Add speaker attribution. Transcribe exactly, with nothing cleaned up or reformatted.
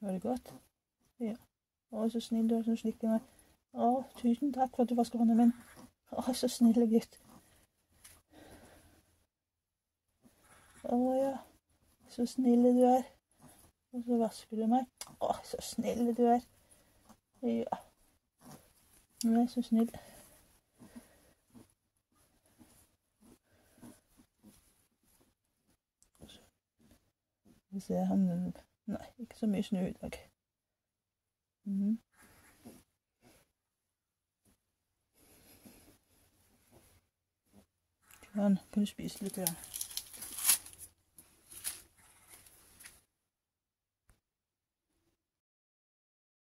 Speaker 1: Var det godt? Ja. Å, så snill du er som slikker meg. Å, tusen takk for at du vasker hånden min. Å, så snille gutt. Å ja, så snille du er. Og så vasker du meg. Å, så snille du er. Ja. Du er så snill. Vi ser han... Nei, ikke så mye snø i dag. Mhm. Kan, kan du spise litt, ja.